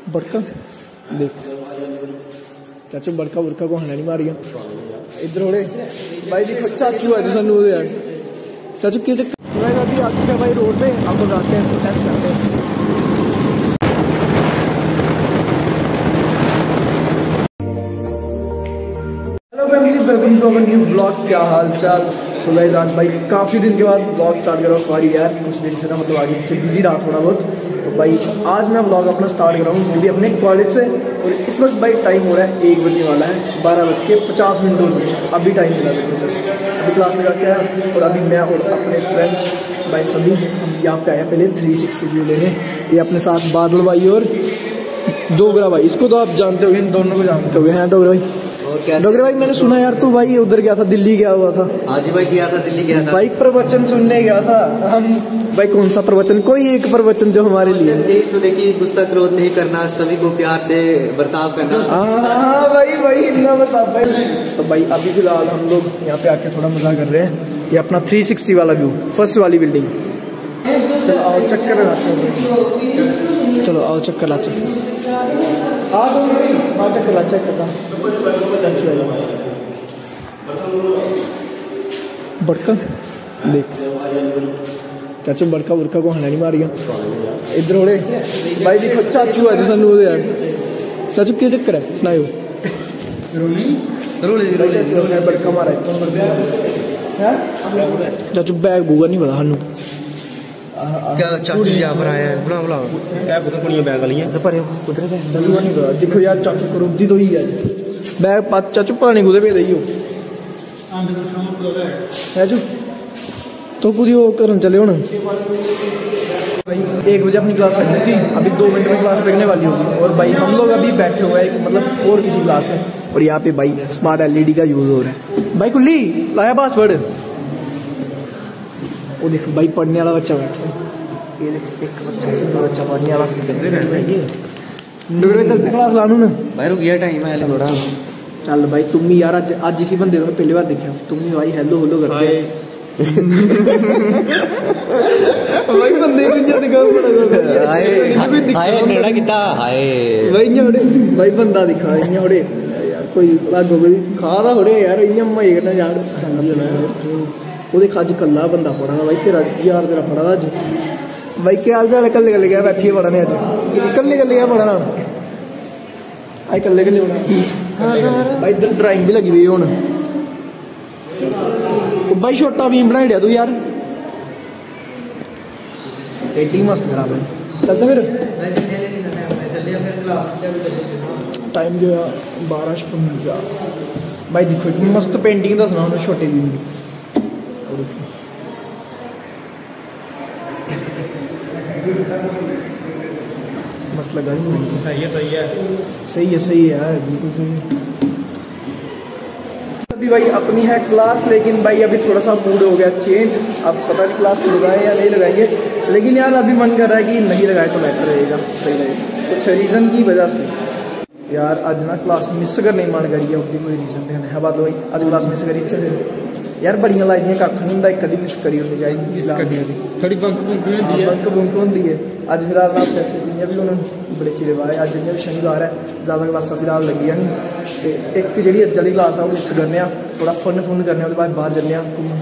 बड़का देख चाचू बड़का बुड़का को हना नहीं मारिया इधर होड़े भाई देखो चाचू है सानू यार चाचू क्या चक्कर अभी आ चुका भाई रोड पे आप लोग आते हैं इसको टेस्ट करते हैं। Hello family welcome to our new blog. क्या हाल चाल। सो गाइस आज भाई काफ़ी दिन के बाद ब्लॉग स्टार्ट कर रहा हूँ। सॉरी यार कुछ दिन से ना मतलब आगे पीछे बिजी रहा थोड़ा बहुत। तो भाई आज मैं ब्लॉग अपना स्टार्ट कर रहा हूँ वो भी अपने कॉलेज से। और इस वक्त भाई टाइम हो रहा है 1 बजने वाला है, 12:50 हो रही है। अभी टाइम मिला मेरे को जस्ट अभी क्लास में जाके आया। और अभी मैं और अपने फ्रेंड्स भाई सभी हम यहाँ पे आए पहले 360 व्यू लेने। ये अपने साथ बादल भाई और डोगरा भाई, इसको तो आप जानते हो, इन दोनों को जानते हो हैं डोगरा भाई। डोगरे भाई मैंने सुना यार तू भाई उधर गया था, दिल्ली गया हुआ था। हाँ जी भाई गया था, दिल्ली गया था भाई प्रवचन सुनने गया था हम। भाई कौन सा प्रवचन? कोई एक प्रवचन जो हमारे लिए यही सुने कि गुस्सा क्रोध नहीं करना, सभी को प्यार से बर्ताव करना। हाँ भाई इतना बर्ताव भाई। तो भाई अभी फिलहाल हम लोग यहाँ पे आके थोड़ा मजा कर रहे हैं। ये अपना 360 वाला व्यू, फर्स्ट वाली बिल्डिंग। चलो आओ चक्कर लगाते हैं। चलो आओ चक्कर ला चक्कर ला चक्कर बड़का देख चाचू बड़का बुड़का को हना नहीं मारिया इधर होड़े भाई देखो चाचू है सानू यार। चाचू क्या चक्कर है सुनाओ। बड़का मारा चाचू बैग बूगा नहीं पता सानू क्या चाचू यहाँ पर आया है। बुला बुला बैग वाली है नहीं पता। देखो यार चाचू करोदी तो ही है बैग चाचू पानी कुदे पे दईयो चाचू तो कुछ वो करन चले हो ना भाई। 1 बजे अपनी क्लास लगनी थी, अभी 2 मिनट में क्लास लगने वाली होगी। और भाई हम लोग अभी बैठे हुए हैं मतलब और किसी क्लास में। और यहाँ पे भाई स्मार्ट LED का यूज हो रहा है। भाई कुल्ली लाया पासवर्ड। वो देखो भाई पढ़ने वाला बच्चा बैठा है। ये देखो एक बच्चा से 2 बच्चा पढ़ने वाला चलते क्लास लानू ना भाई रुक गया टाइम है थोड़ा। चल भाई तुम ही यार आज इसी बंदे को पहली बार देखा तुम ही भाई हेलो हेलो करते भाई बंदे को इन्हें दिखाओ नेड़ा किता हाय भाई इन्हें भाई बंदा दिखा इन्हें होड़े यार कोई लागो कोई खा दा होड़े यार इन्हें मजे करना यार। वो देख अज कल्ला बंदा पढ़ा भाई तेरा यार तेरा पढ़ा अज भाई क्या हाल चाल है। कल्ले कल्ले गया बैठिए पढ़ने अज कल्ले कल्ले गया पढ़ना आई कल्ले कल्ले पढ़ा भाई इधर ड्राइंग भी लगी हुई हूँ भाई। छोटा भी बनाई दिया तू यार पेंटिंग मस्त करा भाई। चलते फिर टाइम गया 12:55 भाई। देखो मस्त पेंटिंग दसना उन्हें छोटे भी मस्त लगा। सही है बिल्कुल सही। अभी भाई अपनी है क्लास, लेकिन भाई अभी थोड़ा सा मूड हो गया चेंज। अब पता नहीं क्लास लगाए या नहीं लगाएंगे, लेकिन यार अभी मन कर रहा है कि नहीं लगाए तो बेहतर रहेगा, सही रहेगा कुछ रीज़न की वजह से। यार आज ना क्लास मिस करने ही मन करिए उसकी कोई रीज़न देना है। बात भाई आज क्लास मिस करी चले यार बड़ियां लाई दियां कख नहीं होंदा, कभी मिस करी होनी चाहिए थोड़ी बंक होंदी है। अज फिलहाल ना पैसे जियां भी हूँ बड़े चिरे बाद अज जियां भी शनिवार है ज़्यादा क्लासा फिलहाल लगी नहीं। तो एक जी अज वाली क्लास है मिस करने थोड़ा फन करने बाद बाहर जन्ने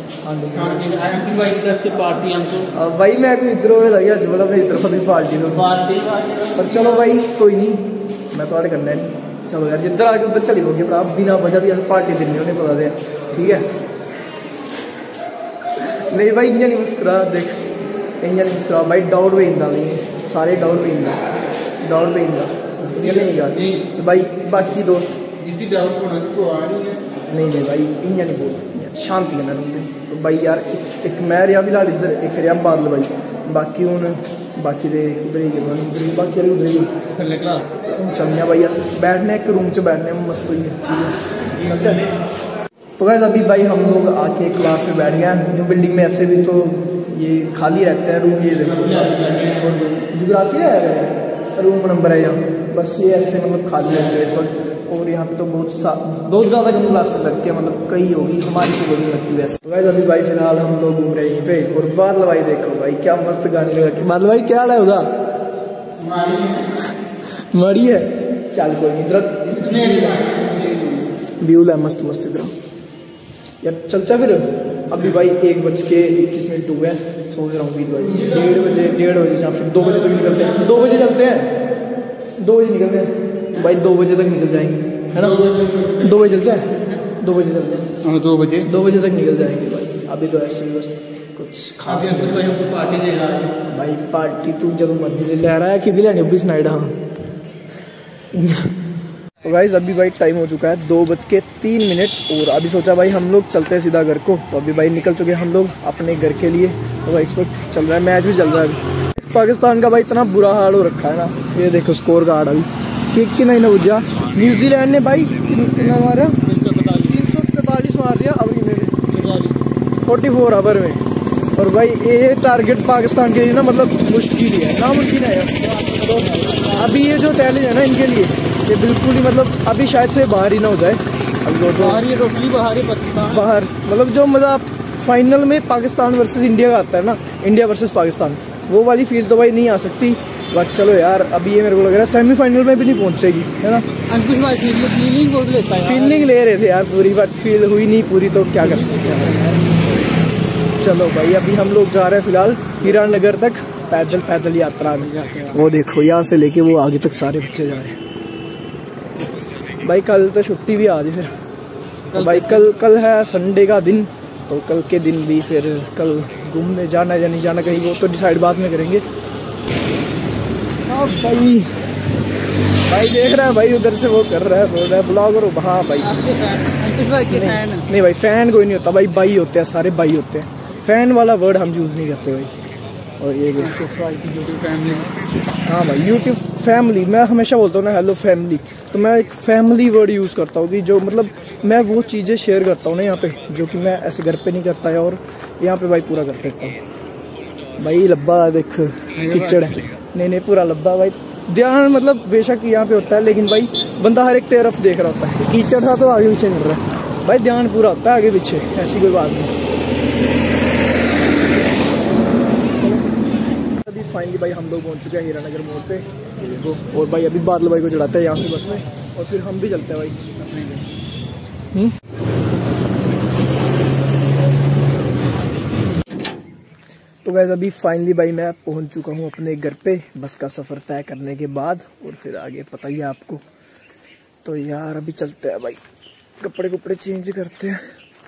भाई। मैं कोई इधर हो अज बोला मेरी तरफ की पार्टी पर चलो भाई कोई नहीं मैं थोड़े करना नहीं। चलो यार जिधर आके उधर चली होगी भरा बिना वजह भी अस पार्टी देनी उन्हें पता दे ठीक है। नहीं भाई इं नहीं मुस्कुरा देख इं नहीं मुस्कुरा भाई डाउट पे इंदा नहीं सारे डाउट पे इंदा नहीं गल भाई बाकी दोस्त जिसी डाउट होना उसको आ रही है नहीं भाई इं नहीं बोल शांति करना रूम। तो भाई यार एक मैं रहा फिलहाल इधर एक रहा बादल भाई बाकी हूँ बाकी दे उधर ही बाकी उधर ही चलने भाई यार बैठने एक रूम च बैठने में मस्त हुई है ठीक है। तो गाइस अभी भाई हम लोग आके क्लास में बैठ गए। न्यू बिल्डिंग में ऐसे भी तो ये खाली रहते हैं रूम, ये देखो जियोग्राफी है रूम नंबर है यहाँ बस ये ऐसे मतलब खाली रहते हैं इस वक्त। और यहाँ पे तो बहुत ज़्यादा कम क्लासेस लगती है मतलब कई होगी हमारी तो नहीं लगती वैसे। तो गाइस अभी भाई फिलहाल हम लोग घूम रहे हैं पे। और बादल भाई देखो भाई क्या मस्त गाने लगा के बादल भाई क्या हाल है उधर मरी है, चल कोई नहीं। इधर व्यू है मस्त मस्त इधर यार। चलचा फिर अभी भाई 1:21 हुए हैं। सोच रहा हूँ कि भाई 1:30 बजे या फिर 2 बजे तक निकलते हैं। 2 बजे चलते हैं, 2 बजे निकलते हैं भाई। 2 बजे तक निकल जाएंगे, है ना? 2 बजे चलते हैं, 2 बजे चलते हैं। 2 बजे 2 बजे तक निकल जाएंगे भाई। अभी तो ऐसे ही बस कुछ खास कुछ पार्टी देगा भाई। पार्टी तू जब मर्जी ले रहा है कि लेनी अभी स्नाइड। हाँ तो गाइस अभी भाई टाइम हो चुका है 2:03 और अभी सोचा भाई हम लोग चलते हैं सीधा घर को। तो अभी भाई निकल चुके हैं हम लोग अपने घर के लिए। तो भाई इस वक्त चल रहा है मैच भी चल रहा है अभी। पाकिस्तान का भाई इतना बुरा हाल हो रखा है ना। ये देखो स्कोर कार्ड अभी कि नहीं ना बुझा। न्यूजीलैंड ने भाई कितना मारा? 344 मार दिया अभी मेरे 44 ओवर में। और भाई ये टारगेट पाकिस्तान के लिए ना मतलब मुश्किल ही है, नामुमकिन है यार। तो अभी ये जो चैलेंज है ना इनके लिए, ये बिल्कुल ही मतलब अभी शायद से बाहर ही ना हो जाए। अब जो बाहर ही टोटली बाहर ही पाकिस्तान बाहर मतलब जो मज़ा फाइनल में पाकिस्तान वर्सेस इंडिया का आता है ना, इंडिया वर्सेस पाकिस्तान, वो वाली फील तो भाई नहीं आ सकती। बट चलो यार अभी ये मेरे को लग रहा है सेमीफाइनल में भी नहीं पहुंचेगी, है ना? अंकुश भाई फीलिंग बहुत लेता है, फीलिंग ले रहे थे यार पूरी, बट फील हुई नहीं पूरी। तो क्या कर सकते हैं। चलो भाई अभी हम लोग जा रहे हैं फिलहाल हीरानगर तक पैदल यात्रा में। वो देखो यहाँ से लेके वो आगे तक सारे बच्चे जा रहे हैं भाई। कल तो छुट्टी भी आ गई फिर तो भाई कल है संडे का दिन। तो कल के दिन भी फिर कल घूमने जाना या नहीं जाना कहीं, वो तो डिसाइड बाद में करेंगे। हाँ भाई देख रहा है भाई उधर से वो कर रहा है, बोल रहा है ब्लॉगर। हाँ भाई नहीं भाई फैन कोई नहीं होता भाई, भाई होते हैं सारे, भाई होते हैं। फैन वाला वर्ड हम यूज़ नहीं करते भाई। और ये फैमिली, हाँ भाई यूट्यूब फैमिली, मैं हमेशा बोलता हूँ ना हेलो फैमिली, तो मैं एक फैमिली वर्ड यूज़ करता हूँ कि जो मतलब मैं वो चीज़ें शेयर करता हूँ ना यहाँ पे जो कि मैं ऐसे घर पे नहीं करता है, और यहाँ पे भाई पूरा कर देता हूँ। भाई लब्बा देख कीचड़ है, नहीं पूरा लब्बा भाई। ध्यान मतलब बेशक यहाँ पे होता है, लेकिन भाई बंदा हर एक तरफ देख रहा होता है। कीचड़ था तो आगे पीछे कर रहा है भाई, ध्यान पूरा होता है आगे पीछे, ऐसी कोई बात नहीं। अभी फाइनली भाई हम लोग पहुँच चुके हैं हीरानगर मोड़ पे। और भाई अभी बादल भाई को चढ़ाते हैं यहाँ से बस में, और फिर हम भी चलते हैं भाई अपने घर। तो वैसे अभी फाइनली भाई मैं पहुंच चुका हूं अपने घर पे बस का सफ़र तय करने के बाद, और फिर आगे पता ही है आपको। तो यार अभी चलते हैं भाई, कपड़े चेंज करते हैं।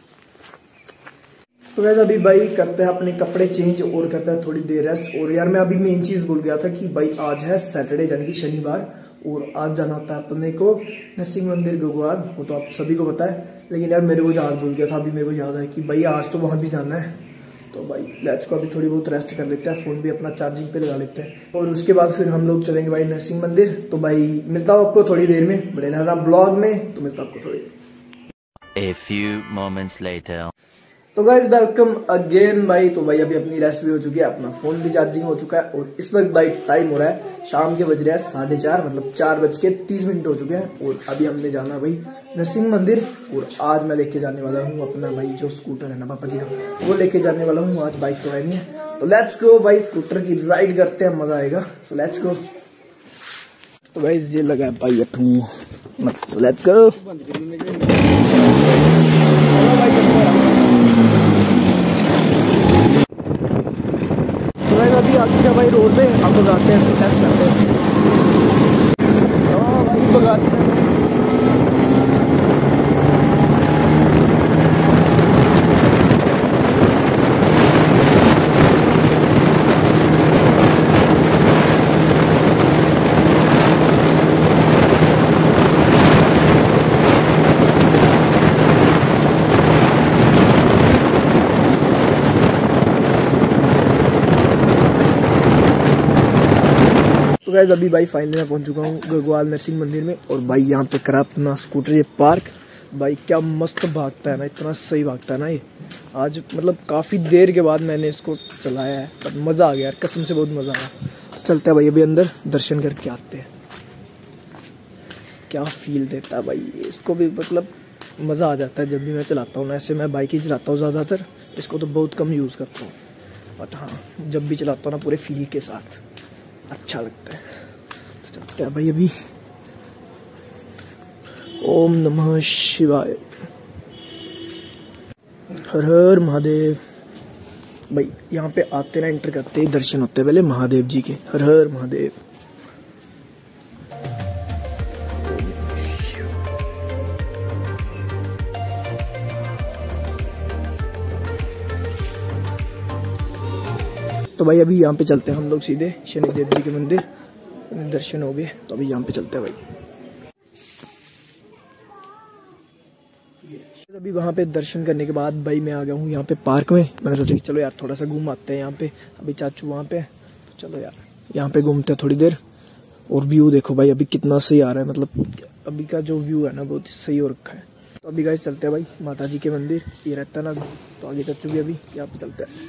तो वैसे अभी भाई करते हैं अपने कपड़े चेंज और करते हैं थोड़ी देर रेस्ट। और यार मैं अभी मेन चीज़ भूल गया था कि भाई आज है सैटरडे यानी कि शनिवार, और आज जाना होता है अपने को नरसिंह मंदिर गगवाल। वो तो आप सभी को पता है, लेकिन यार मेरे को याद भूल गया था। अभी मेरे को याद है कि भाई आज तो वहाँ भी जाना है। तो भाई लेट्स को अभी थोड़ी बहुत रेस्ट कर लेते हैं, फ़ोन भी अपना चार्जिंग पे लगा लेते हैं, और उसके बाद फिर हम लोग चलेंगे भाई नरसिंह मंदिर। तो भाई मिलता हूँ आपको थोड़ी देर में, बड़े रहना ब्लॉग में। तो मिलता हूँ आपको थोड़ी देर। A few moments later. तो गाइस वेलकम अगेन भाई। तो भाई अभी अपनी रेस्ट भी हो चुकी है, अपना फ़ोन भी चार्जिंग हो चुका है, और इस वक्त भाई टाइम हो रहा है शाम के बज रहे हैं 4:30, मतलब 4:30 हो चुके हैं। और अभी हमने जाना भाई नरसिंह मंदिर, और आज मैं लेके जाने वाला हूँ अपना भाई जो स्कूटर है ना पापा जी का, वो लेके जाने वाला हूँ। आज बाइक तो है नहीं है, तो लेट्स गो भाई स्कूटर की राइड करते हैं, मज़ा आएगा। So let's go. तो भाई ये लगा है भाई अपनी, सो लेट्स गो। अभी आ चुके हैं भाई रोड पे, हम लोग आते हैं इसको टेस्ट करते हैं। भाई भगाते हैं। गाइस अभी भाई फाइनली मैं पहुंच चुका हूँ गगवाल नरसिंह मंदिर में, और भाई यहाँ पे करा अपना स्कूटर ये पार्क। भाई क्या मस्त भागता है ना, इतना सही भागता है ना ये। आज मतलब काफ़ी देर के बाद मैंने इसको चलाया है, पर मज़ा आ गया यार, कसम से बहुत मज़ा आया। तो चलते हैं भाई अभी अंदर दर्शन करके आते हैं, क्या फील देता है भाई इसको भी, मतलब मज़ा आ जाता है जब भी मैं चलाता हूँ ना। ऐसे मैं बाइक ही चलाता हूँ ज़्यादातर, इसको तो बहुत कम यूज़ करता हूँ, बट हाँ जब भी चलाता हूँ ना पूरे फील के साथ अच्छा लगता है। तो चलते हैं भाई अभी। ओम नमः शिवाय, हर हर महादेव। भाई यहाँ पे आते ना एंटर करते ही दर्शन होते हैं पहले महादेव जी के। हर हर महादेव। तो भाई अभी यहाँ पे चलते हैं हम लोग सीधे शनिदेव जी के मंदिर। दर्शन हो गए तो अभी यहाँ पे चलते हैं भाई। अभी वहाँ पे दर्शन करने के बाद भाई मैं आ गया हूँ यहाँ पे पार्क में। मैंने सोचा कि चलो यार थोड़ा सा घूम आते हैं यहाँ पे। अभी चाचू वहाँ पे, तो चलो यार यहाँ पे घूमते हैं थोड़ी देर। और व्यू देखो भाई अभी कितना सही आ रहा है, मतलब अभी का जो व्यू है ना बहुत सही हो रखा है। तो अभी गाइस चलते हैं भाई माता जी के मंदिर, ये रहता है ना। तो आगे चाचू भी अभी यहाँ पे चलते हैं।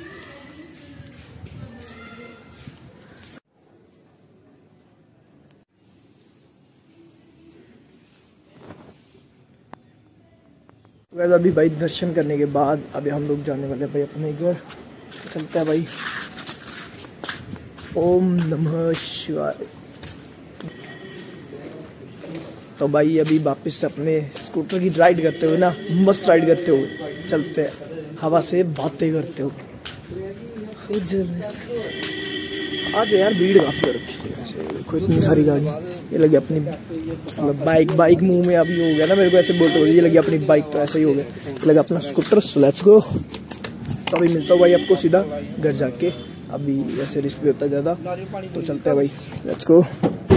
वैसे अभी भाई दर्शन करने के बाद अभी हम लोग जाने वाले हैं भाई अपने घर। चलते हैं भाई। ओम नमः शिवाय। तो भाई अभी वापस से अपने स्कूटर की राइड करते हुए ना, मस्त राइड करते हुए चलते हैं, हवा से बातें करते हुए। आज यार भीड़ काफी हो रखी है, देखो इतनी सारी गाड़ी। ये लगी अपनी मतलब बाइक मुंह में अभी हो गया ना मेरे को ऐसे बोलते हुए। ये लगी अपनी बाइक, तो ऐसा ही हो गया। ये लगा अपना स्कूटर। So let's go. तो अभी मिलता हूँ भाई आपको सीधा घर जाके। अभी ऐसे रिस्क भी होता है ज़्यादा, तो चलते हैं भाई। Let's go.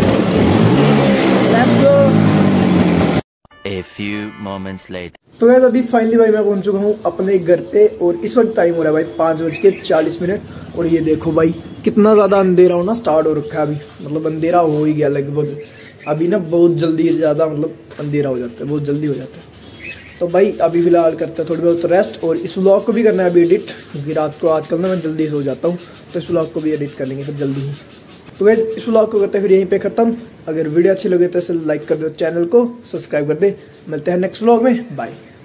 A few moments later. तो यार अभी फाइनली भाई मैं पहुंच चुका हूँ अपने घर पे। और इस वक्त टाइम हो रहा है भाई 5:40। और ये देखो भाई कितना ज़्यादा अंधेरा होना स्टार्ट हो रखा है अभी। मतलब अंधेरा हो ही गया लगभग। अभी ना बहुत जल्दी ज़्यादा मतलब अंधेरा हो जाता है, बहुत जल्दी हो जाता है। तो भाई अभी फिलहाल करते हैं थोड़ी बहुत रेस्ट। और इस व्लॉग को भी करना है अभी एडिट, क्योंकि रात को आजकल ना मैं जल्दी सो जाता हूँ। तो इस व्लॉग को भी एडिट कर लेंगे फिर जल्दी ही। तो वैसे इस व्लॉग को करते हैं फिर यहीं पे ख़त्म। अगर वीडियो अच्छी लगे तो इसे लाइक कर दो, चैनल को सब्सक्राइब कर दे। मिलते हैं नेक्स्ट व्लॉग में, बाय।